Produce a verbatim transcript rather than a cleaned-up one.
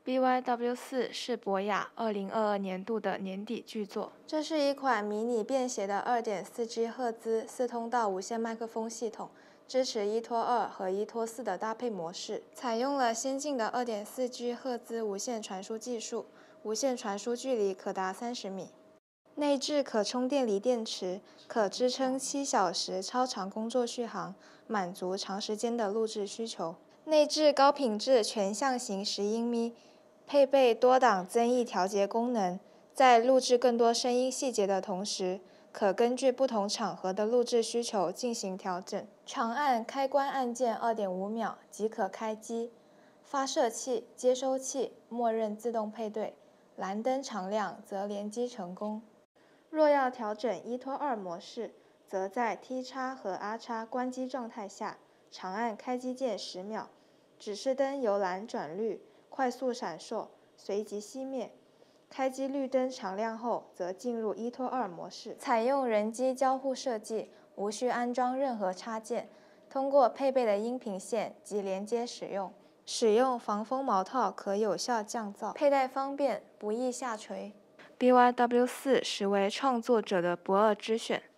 B Y W 四 是博雅二零二二年度的年底巨作。这是一款迷你便携的 二点四 G 赫兹四通道无线麦克风系统，支持一拖二和一拖四的搭配模式，采用了先进的 二点四 G 赫兹无线传输技术，无线传输距离可达三十米。内置可充电锂电池，可支撑七小时超长工作续航，满足长时间的录制需求。内置高品质全向型十英咪，配备多档增益调节功能，在录制更多声音细节的同时，可根据不同场合的录制需求进行调整。长按开关按键 二点五秒即可开机，发射器、接收器默认自动配对，蓝灯常亮则联机成功。若要调整一拖二模式，则在 T 叉和 R 叉关机状态下，长按开机键十秒，指示灯由蓝转绿，快速闪烁，随即熄灭。开机绿灯常亮后，则进入一拖二模式。采用人机交互设计，无需安装任何插件，通过配备的音频线及连接使用。使用防风毛套可有效降噪，佩戴方便，不易下垂。B Y W 四 实为创作者的不二之选。